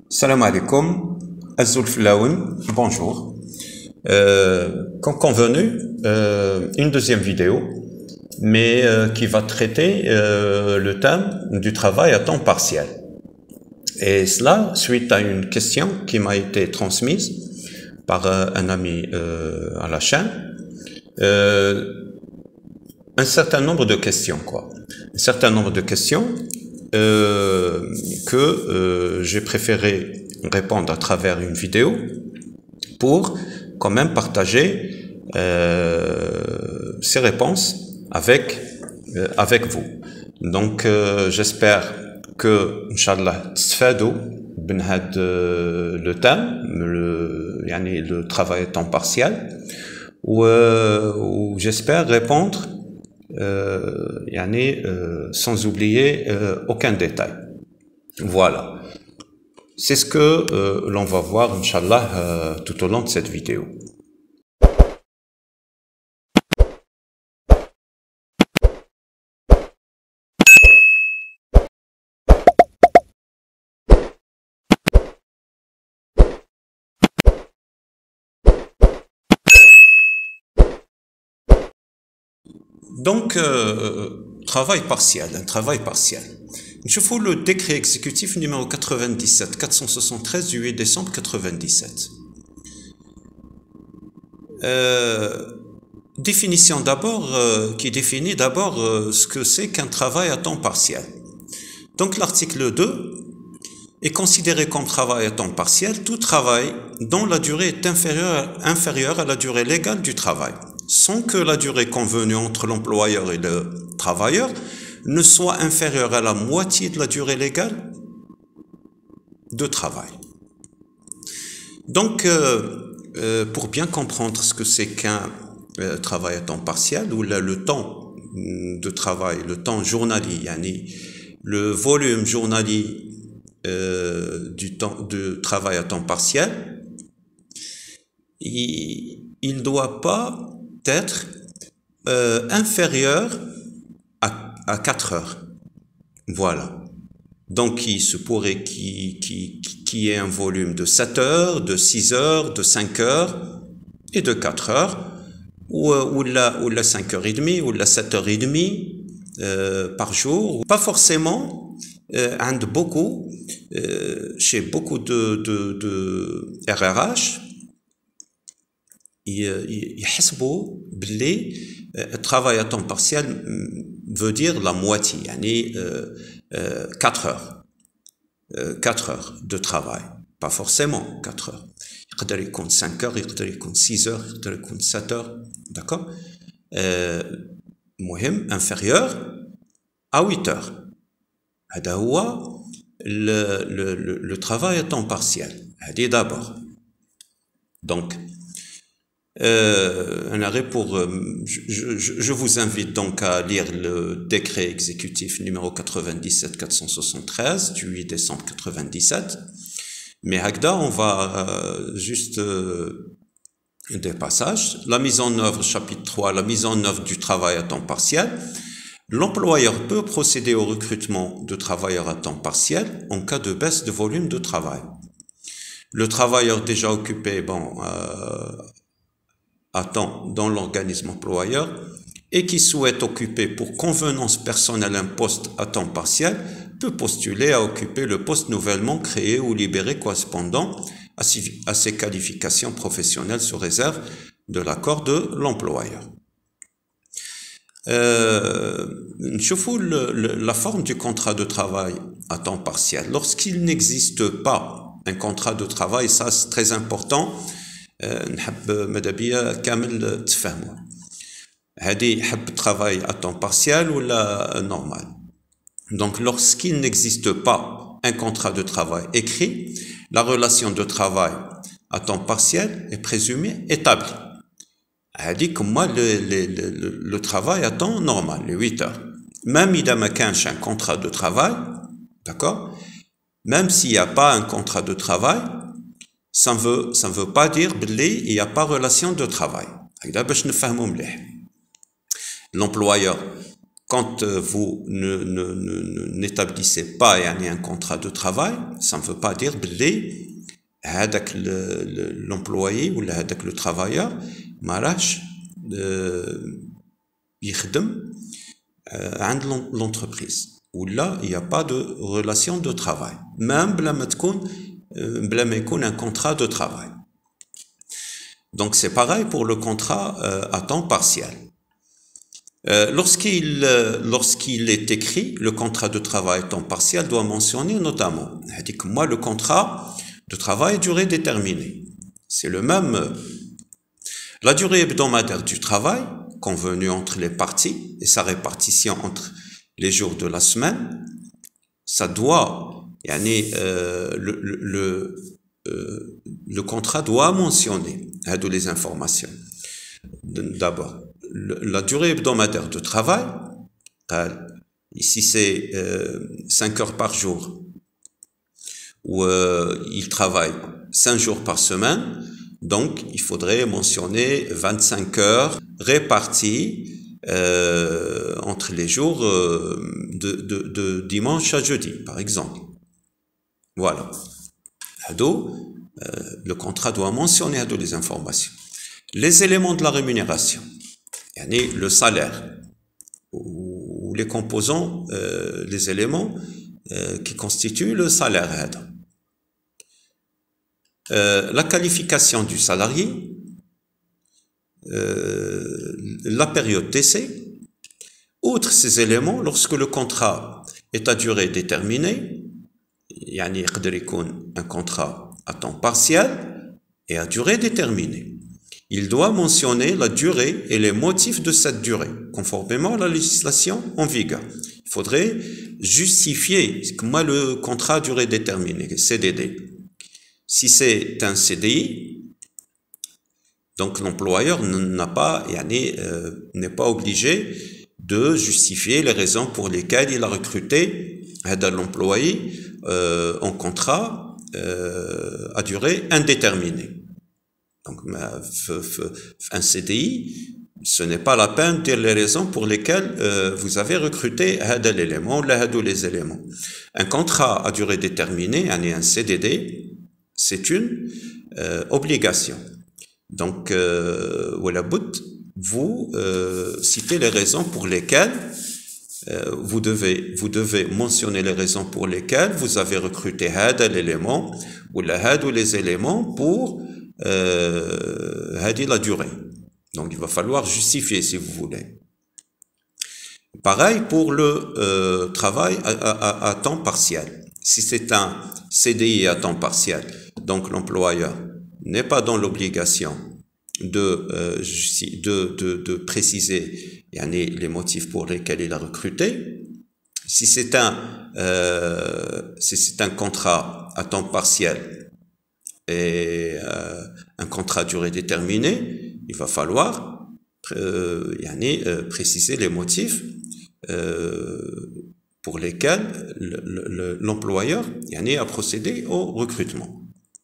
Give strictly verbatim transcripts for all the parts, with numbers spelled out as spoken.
Salam alaikum, Azul Flaoun, bonjour. Euh, comme convenu, euh, une deuxième vidéo, mais euh, qui va traiter euh, le thème du travail à temps partiel. Et cela suite à une question qui m'a été transmise par euh, un ami euh, à la chaîne. Euh, un certain nombre de questions, quoi. Un certain nombre de questions euh, que euh, j'ai préféré répondre à travers une vidéo pour quand même partager euh, ces réponses avec euh, avec vous. Donc euh, j'espère que Inch'Allah تستفادوا من هذا le thème, le يعني le travail à temps partiel, ou, ou j'espère répondre euh, يعني, euh, sans oublier euh, aucun détail. Voilà. C'est ce que euh, l'on va voir, Inch'Allah, euh, tout au long de cette vidéo. Donc, euh, travail partiel, un travail partiel. Je fous le décret exécutif numéro quatre-vingt-dix-sept quatre cent soixante-treize du huit décembre quatre-vingt-dix-sept. Euh, définition d'abord, euh, qui définit d'abord euh, ce que c'est qu'un travail à temps partiel. Donc l'article deux est considéré comme travail à temps partiel tout travail dont la durée est inférieure, inférieure à la durée légale du travail, sans que la durée convenue entre l'employeur et le travailleur ne soit inférieure à la moitié de la durée légale de travail. Donc, euh, euh, pour bien comprendre ce que c'est qu'un euh, travail à temps partiel, où là, le temps de travail, le temps journalier, yani, le volume journalier euh, du temps de travail à temps partiel, il ne doit pas être euh, inférieur à, à quatre heures. Voilà. Donc, il se pourrait qu'il qu'il, qu'il y ait un volume de sept heures, de six heures, de cinq heures et de quatre heures, ou, ou, la, ou la cinq heures trente, ou la sept heures trente euh, par jour. Pas forcément, euh, عند beaucoup, euh, chez beaucoup de, de, de R R H, يحسبوا باللي travail à temps partiel veut dire la moitié, yani euh, euh, quatre heures. Euh, quatre heures de travail. Pas forcément quatre heures. يقدر يكون cinq heures, يقدر يكون six heures, يقدر يكون sept heures. D'accord? Euh, مهم inférieur à huit heures. هذا هو le, le, le, le travail à temps partiel. هذه d'abord. Donc, Euh, un arrêt pour, euh, je, je, je vous invite donc à lire le décret exécutif numéro quatre-vingt-dix-sept quatre cent soixante-treize du huit décembre quatre-vingt-dix-sept. Mais Hagda, on va euh, juste euh, des passages. La mise en œuvre, chapitre trois, la mise en œuvre du travail à temps partiel. L'employeur peut procéder au recrutement de travailleurs à temps partiel en cas de baisse de volume de travail. Le travailleur déjà occupé, bon, euh, à temps dans l'organisme employeur et qui souhaite occuper pour convenance personnelle un poste à temps partiel peut postuler à occuper le poste nouvellement créé ou libéré correspondant à ses qualifications professionnelles sous réserve de l'accord de l'employeur. Euh, نشوفوا la forme du contrat de travail à temps partiel. Lorsqu'il n'existe pas un contrat de travail, ça c'est très important, نحب مدابيا كامل تفهموا هذه حب travail à temps partiel ou la normal. Donc lorsqu'il n'existe pas un contrat de travail écrit, la relation de travail à temps partiel est présumée établie. هذه كما le, le, le, le travail à temps normal, les huit heures. Même إذا ما كانش un contrat de travail, d'accord? Même s'il n'y a pas un contrat de travail, ça ne veut, ça ne veut pas dire qu'il n'y a pas relation de travail. L'employeur quand vous ne, ne, ne, n'établissez pas yani, un contrat de travail, ça ne veut pas dire que l'employé ou le travailleur ماراش يخدم عند l'entreprise ou là il n'y a pas de relation de travail même بلا ما تكون بلا ما يكون un contrat de travail. Donc c'est pareil pour le contrat euh, à temps partiel. Euh, lorsqu'il euh, lorsqu'il est écrit, le contrat de travail à temps partiel doit mentionner notamment, c'est-à-dire que moi le contrat de travail durée déterminée, c'est le même. Euh, la durée hebdomadaire du travail convenue entre les parties et sa répartition entre les jours de la semaine, ça doit, yani, euh, le, le, le, euh, le contrat doit mentionner de les informations. D'abord, la durée hebdomadaire de travail, ici c'est euh, cinq heures par jour, où euh, il travaille cinq jours par semaine, donc il faudrait mentionner vingt-cinq heures réparties euh, entre les jours euh, de, de, de dimanche à jeudi, par exemple. Voilà. Ado, euh, le contrat doit mentionner ado les informations. Les éléments de la rémunération, yani le salaire, ou, ou les composants, euh, les éléments euh, qui constituent le salaire. Euh, la qualification du salarié, euh, la période d'essai. Outre ces éléments, lorsque le contrat est à durée déterminée, yani un contrat à temps partiel et à durée déterminée, il doit mentionner la durée et les motifs de cette durée, conformément à la législation en vigueur. Il faudrait justifier que moi le contrat à durée déterminée, C D D. Si c'est un C D I, donc l'employeur n'a pas, yani, euh, n'est pas obligé de justifier les raisons pour lesquelles il a recruté l'employé euh, en contrat euh, à durée indéterminée. Donc, un C D I, ce n'est pas la peine de dire les raisons pour lesquelles euh, vous avez recruté l'élément ou les éléments. Un contrat à durée déterminée, un C D D, c'est une euh, obligation. Donc, euh, vous euh, citez les raisons pour lesquelles euh, vous devez vous devez mentionner les raisons pour lesquelles vous avez recruté l'élément ou les éléments pour euh, la durée. Donc, il va falloir justifier si vous voulez. Pareil pour le euh, travail à, à, à temps partiel. Si c'est un C D I à temps partiel, donc l'employeur n'est pas dans l'obligation de, euh, de, de, de préciser yani, les motifs pour lesquels il a recruté. Si c'est un, euh, si c'est un contrat à temps partiel et euh, un contrat à durée déterminée, il va falloir euh, yani, euh, préciser les motifs euh, pour lesquels l'employeur yani, a procédé au recrutement.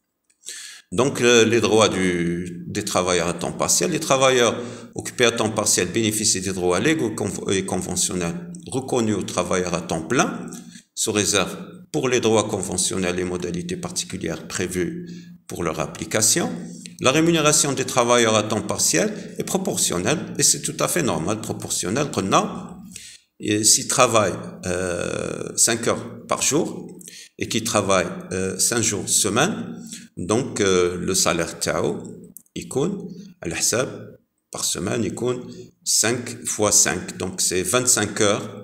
Donc, euh, les droits du, des travailleurs à temps partiel. Les travailleurs occupés à temps partiel bénéficient des droits légaux et conventionnels reconnus aux travailleurs à temps plein, sous réserve pour les droits conventionnels et modalités particulières prévues pour leur application. La rémunération des travailleurs à temps partiel est proportionnelle, et c'est tout à fait normal, proportionnel, qu'on a, s'ils travaillent euh, cinq heures par jour, et qui travaillent euh, cinq jours semaine, donc euh, le salaire tao, il compte, à l'hsab, par semaine, il compte cinq fois cinq, donc c'est vingt-cinq heures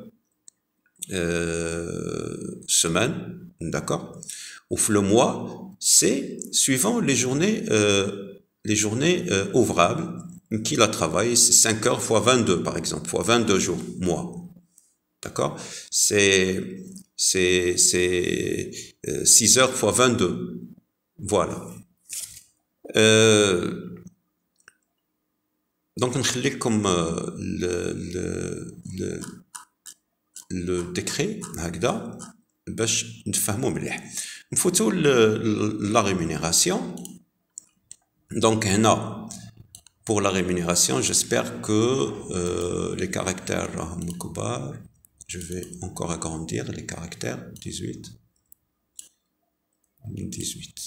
euh, semaine, d'accord? Ou le mois, c'est suivant les journées, euh, les journées euh, ouvrables qu'il a travaillé, c'est cinq heures fois vingt-deux, par exemple, fois vingt-deux jours, mois, d'accord? C'est c'est c'est euh, six heures fois vingt-deux. Voilà. Euh, donc, on va comme euh, le, le, le, le décret, هكذا باش نفهمو مليح. نفوتو la rémunération. Donc, هنا pour la rémunération, j'espère que euh, les caractères, je vais encore agrandir les caractères, dix-huit, dix-huit.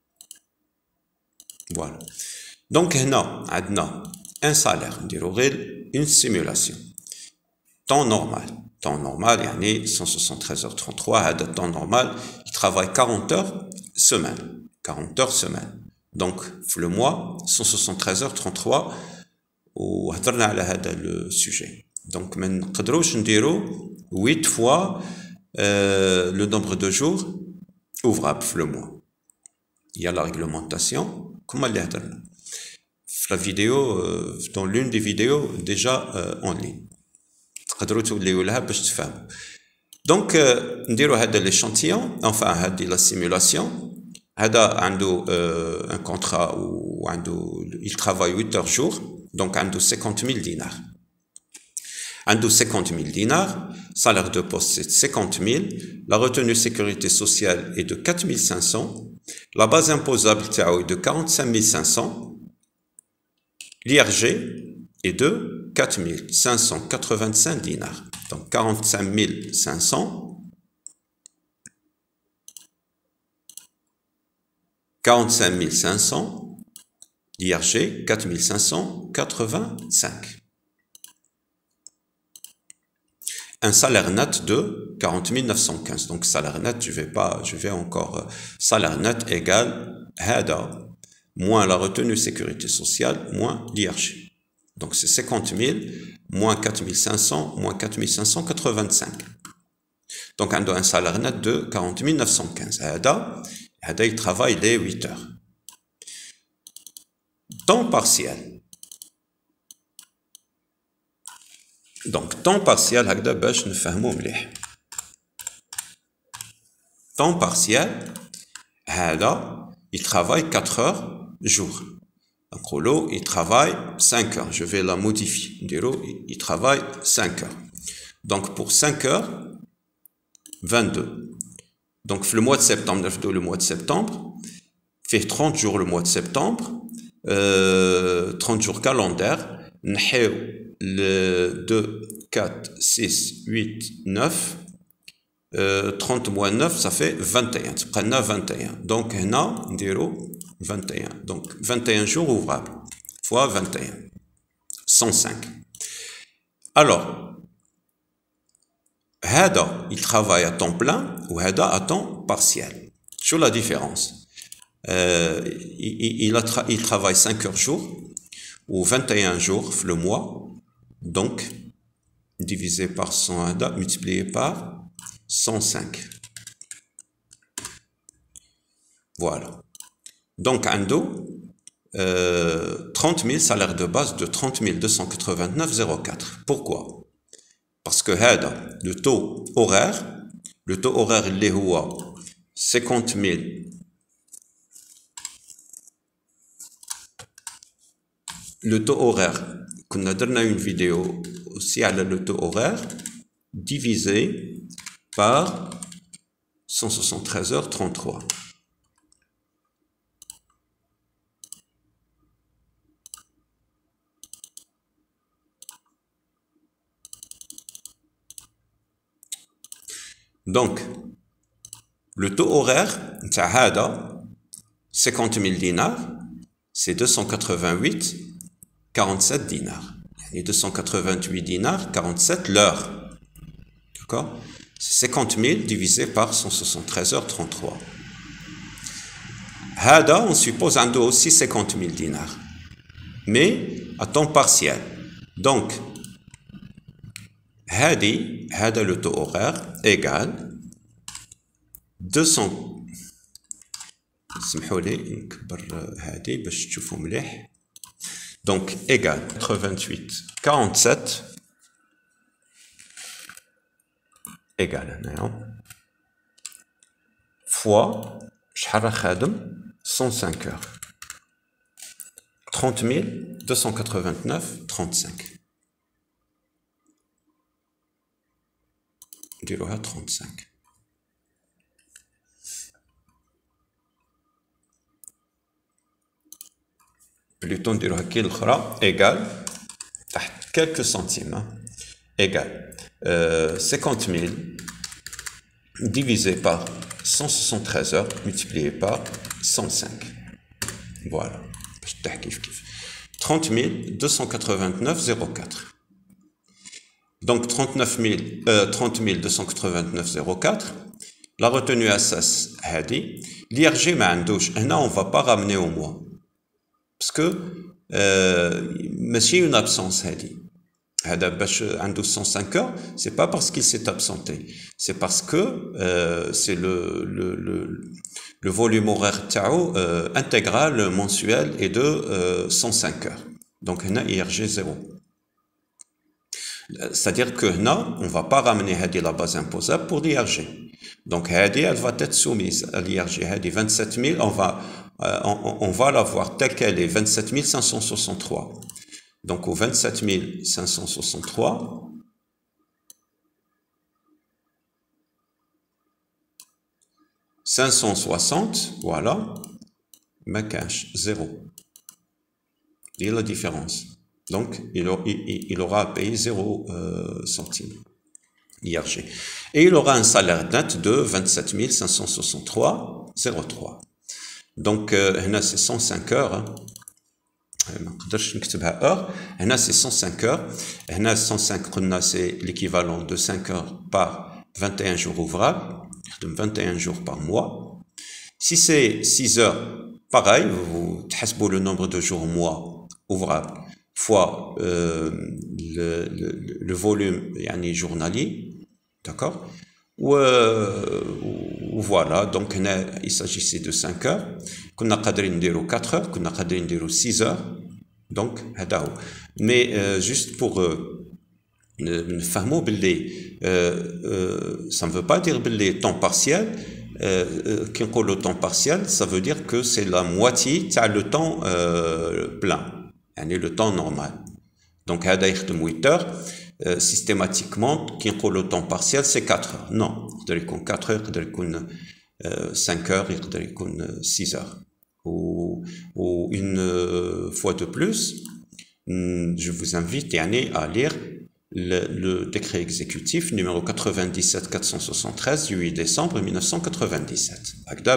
Voilà. Donc, là, on a un salaire, une simulation. Temps normal. Temps normal, il y a cent soixante-treize heures trente-trois, temps normal, il travaille quarante heures semaine. quarante heures semaine. Donc, le mois, cent soixante-treize heures trente-trois, ou هضرنا على هذا le sujet. Donc, ما نقدروش نديرو huit fois euh, le nombre de jours ouvrables le mois. Il y a la réglementation, comme elle est la vidéo, euh, dans l'une des vidéos déjà euh, en ligne. تقدروا توليو لها باش تفهموا. Donc, euh, نديرو هذا l'échantillon, enfin هذه la simulation. هذا عنده euh, un contrat où عنده il travaille huit heures jour, donc عنده cinquante mille dinars. عنده cinquante mille dinars, salaire de poste c'est cinquante mille, la retenue sécurité sociale est de quatre mille cinq cents, la base imposable est de quarante-cinq mille cinq cents, l'I R G est de quatre mille cinq cent quatre-vingt-cinq dinars. Donc quarante-cinq mille cinq cents quarante-cinq mille cinq cents, l'I R G quatre mille cinq cent quatre-vingt-cinq. Un salaire net de quarante mille neuf cent quinze. Donc salaire net, je vais pas, je vais encore euh, salaire net égale hada moins la retenue sécurité sociale moins l'I R G. Donc c'est cinquante mille moins quatre mille cinq cents moins quatre mille cinq cent quatre-vingt-cinq. Donc on a un salaire net de quarante mille neuf cent quinze. Hada hada il travaille les huit heures. Temps partiel. Donc temps partiel هكذا باش نفهمو مليح. Temps partiel هذا il travaille quatre heures jour. نقولو il travaille cinq heures. Je vais la modifier. نديرو il travaille cinq heures. Donc pour cinq heures vingt-deux. Donc le mois de septembre, le mois de septembre fait trente jours le mois de septembre, euh, trente jours calendaires. نحيو le deux, quatre, six, huit, neuf, euh, trente moins neuf, ça fait vingt et un. Ça vingt et un. Donc, هنا نديرو vingt et un. Donc, vingt et un jours ouvrables fois vingt et un. cent cinq. Alors, هذا il travaille à temps plein ou هذا à temps partiel. Sur la différence, euh, il, il, a tra il travaille cinq heures jour ou vingt et un jours le mois. Donc, divisé par cent un, multiplié par cent cinq. Voilà. Donc, Ando, euh, trente mille, salaire de base de trente mille deux cent quatre-vingt-neuf virgule zéro quatre. Pourquoi? Parce que le taux horaire, le taux horaire, il est cinquante mille. Le taux horaire, qu'on a donné une vidéo aussi à le taux horaire, divisé par cent soixante-treize heures trente-trois. Donc, le taux horaire, cinquante mille dinars, c'est deux cent quatre-vingt-huit virgule quarante-sept dinars. Et deux cent quatre-vingt-huit dinars, quarante-sept l'heure. D'accord? C'est cinquante mille divisé par cent soixante-treize heures trente-trois. Hada, on suppose un dos aussi cinquante mille dinars. Mais à temps partiel. Donc, Hadi, Hada le taux horaire égale deux cents. سمحوا لي نكبر هذه باش تشوفوا مليح. Donc, égal quatre-vingt-huit, quarante-sept, égal, fois, cent cinq heures. trente mille deux cent quatre-vingt-neuf virgule trente-cinq. نديروها trente-cinq. plutôt نديرو هكا الاخرى égal تحت quelques centimes égal euh, cinquante mille divisé par cent soixante-treize heures multiplié par cent cinq. Voilà. trente mille deux cent quatre-vingt-neuf virgule zéro quatre. Donc trente-neuf mille, euh, trente mille deux cent quatre-vingt-neuf virgule zéro quatre. La retenue assas hadi. L'I R G ma andouche. Là on va pas ramener au mois. Parce que euh, c'est une absence hadi. هذا باش عنده cent cinq heures, c'est pas parce qu'il s'est absenté, c'est parce que euh, c'est le, le, le, le volume horaire تاعو euh, intégral mensuel est de euh, cent cinq heures. Donc هنا I R G zéro. C'est-à-dire que هنا on va pas ramener هذه la base imposable pour l'I R G. Donc هذه elle va être soumise à l'I R G. هذه vingt-sept mille, on va euh, on, on va la voir telle qu'elle est, vingt-sept mille cinq cent soixante-trois. Donc au vingt-sept mille cinq cent soixante-trois, cinq cent soixante, voilà, ma cache zéro. Il y a la différence. Donc il, aura, il, il aura à payer zéro euh, centime I R G. Et il aura un salaire net de vingt-sept mille cinq cent soixante-trois virgule zéro trois. Donc euh, c'est cent cinq heures. Hein. ما نقدرش نكتبها heure. هنا c'est cent cinq heures. هنا cent cinq قلنا c'est l'équivalent de cinq heures par vingt et un jours ouvrables. يخدم vingt et un jours par mois. Si c'est six heures, pareil, vous تحسبوا le nombre de jours mois ouvrables fois euh, le, le, le volume يعني journalier, d'accord? Ou, euh, ou voilà, donc هنا il s'agissait de cinq heures. كنا قادرين نديرو quatre heures, كنا قادرين نديرو six heures. Donc هذا هو. Mais euh, juste pour euh, نفهموا باللي euh, euh, ça ne veut pas dire باللي temps partiel. Euh, كي نقولوا temps partiel, ça veut dire que c'est la moitié تاع le temps euh, plein, يعني le temps normal. Donc هذا يخدم huit heures. Euh, systématiquement, qui le temps partiel, c'est quatre heures. Non, il doit être quatre heures, il doit être euh, cinq heures, il doit être six heures. Ou, ou une euh, fois de plus, je vous invite à lire le, le décret exécutif numéro quatre-vingt-dix-sept quatre cent soixante-treize du huit décembre mille neuf cent quatre-vingt-dix-sept.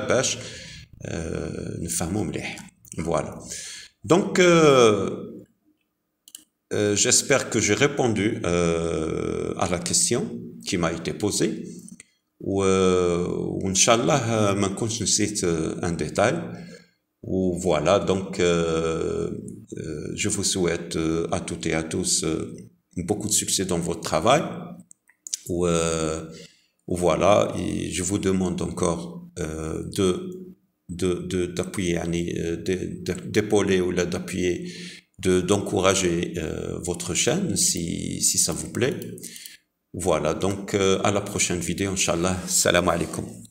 Voilà. Donc, euh, Euh, j'espère que j'ai répondu euh, à la question qui m'a été posée. Ou, euh, Inch'Allah, ma نكونش نسيت un détail. Ou voilà, donc euh, euh, je vous souhaite euh, à toutes et à tous euh, beaucoup de succès dans votre travail. Ou, euh, ou voilà, et je vous demande encore euh, de de de d'appuyer, d'épauler ou d'appuyer, de d'encourager euh, votre chaîne si si ça vous plaît. Voilà, donc euh, à la prochaine vidéo, Inch'Allah. Salam alaikum.